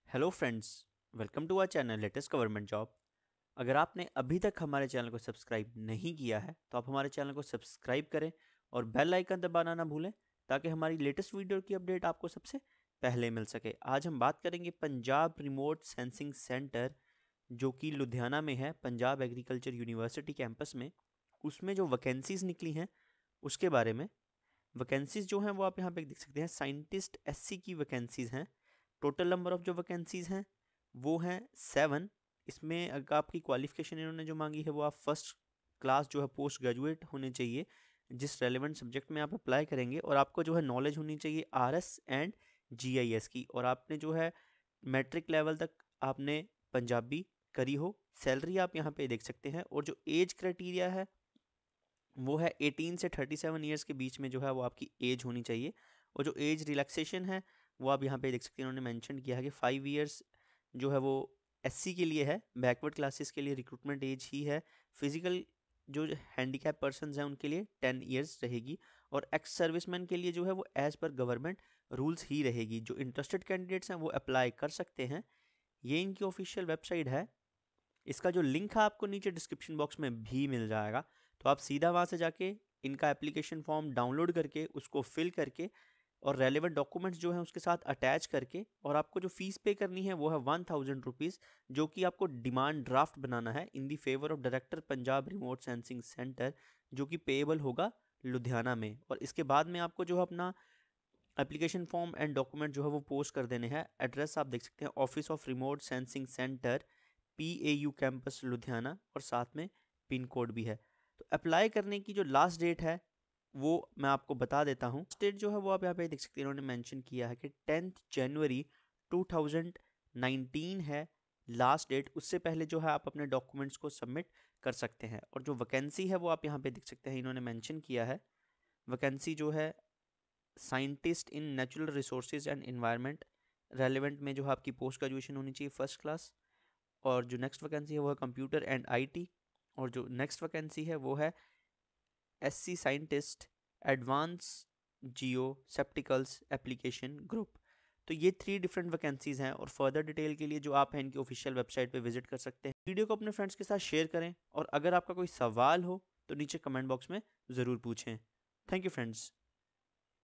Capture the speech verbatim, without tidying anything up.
Hello friends, welcome to our channel latest government job. अगर आपने अभी तक हमारे चैनल को सब्सक्राइब नहीं किया है तो आप हमारे चैनल को सब्सक्राइब करें और बेल आइकन दबाना ना भूलें ताकि हमारी लेटेस्ट वीडियो की अपडेट आपको सबसे पहले मिल सके। आज हम बात करेंगे पंजाब रिमोट सेंसिंग सेंटर जो कि लुधियाना में है, पंजाब एग्रीकल्चर यूनिवर्सिटी कैंपस में। उसमें जो वैकेंसीज निकली हैं उसके बारे में। वैकेंसीज जो हैं वो आप यहाँ पे देख सकते हैं, साइंटिस्ट एससी की वैकेंसीज हैं। टोटल नंबर ऑफ जो वैकेंसीज हैं वो हैं सेवन। इसमें अगर आपकी क्वालिफिकेशन इन्होंने जो मांगी है वो आप फर्स्ट क्लास जो है पोस्ट ग्रेजुएट होने चाहिए जिस रेलेवेंट सब्जेक्ट में आप अप्लाई करेंगे, और आपको जो है नॉलेज होनी चाहिए R S and G I S की, और आपने जो है मैट्रिक लेवल तक आपने पंजाबी करी हो। सैलरी आप यहाँ पे देख सकते हैं, और जो एज क्राइटेरिया है वो है एटीन से थर्टी सेवन ईयर्स के बीच में जो है वो आपकी एज होनी चाहिए। और जो एज रिलैक्सेशन है वो आप यहाँ पे देख सकते हैं, उन्होंने मेंशन किया है कि फाइव ईयर्स जो है वो एससी के लिए है, बैकवर्ड क्लासेस के लिए रिक्रूटमेंट एज ही है। फिजिकल जो हैंडीकैप पर्सनस हैं उनके लिए टेन ईयर्स रहेगी, और एक्स सर्विसमैन के लिए जो है वो एज पर गवर्नमेंट रूल्स ही रहेगी। जो इंटरेस्टेड कैंडिडेट्स हैं वो अप्लाई कर सकते हैं। ये इनकी ऑफिशियल वेबसाइट है। इसका जो लिंक है आपको नीचे डिस्क्रिप्शन बॉक्स में भी मिल जाएगा, तो आप सीधा वहाँ से जाके इनका एप्लीकेशन फॉर्म डाउनलोड करके उसको फिल करके और रेलेवेंट डॉक्यूमेंट्स जो हैं उसके साथ अटैच करके, और आपको जो फीस पे करनी है वो है वन थाउजेंड रुपीज़, जो कि आपको डिमांड ड्राफ्ट बनाना है in the favour of director Punjab remote sensing centre, जो कि पेएबल होगा लुधियाना में। और इसके बाद में आपको जो है अपना एप्लीकेशन फॉर्म एंड डॉक्यूमेंट जो है वो पोस्ट कर देने हैं। एड्रेस आप देख सकते हैं, office of remote sensing centre P A U campus Ludhiana, और साथ में पिन कोड भी है। तो अप्लाई करने की जो लास्ट डेट है वो मैं आपको बता देता हूँ। डेट जो है वो आप यहाँ पे देख सकते हैं, इन्होंने मेंशन किया है कि tenth January two thousand nineteen है लास्ट डेट। उससे पहले जो है आप अपने डॉक्यूमेंट्स को सबमिट कर सकते हैं। और जो वैकेंसी है वो आप यहाँ पे देख सकते हैं, इन्होंने मेंशन किया है। वैकेंसी जो है scientist in natural resources and environment, relevant में जो है आपकी पोस्ट ग्रेजुएशन होनी चाहिए फर्स्ट क्लास। और जो नेक्स्ट वैकेंसी है वो है कंप्यूटर एंड आईटी, और जो नेक्स्ट वैकेंसी है वो है SC scientist advance geo spatial application group. तो ये थ्री डिफरेंट वैकेंसीज हैं, और फर्दर डिटेल के लिए जो आप हैं इनकी ऑफिशियल वेबसाइट पे विजिट कर सकते हैं। वीडियो को अपने फ्रेंड्स के साथ शेयर करें, और अगर आपका कोई सवाल हो तो नीचे कमेंट बॉक्स में ज़रूर पूछें। Thank you friends.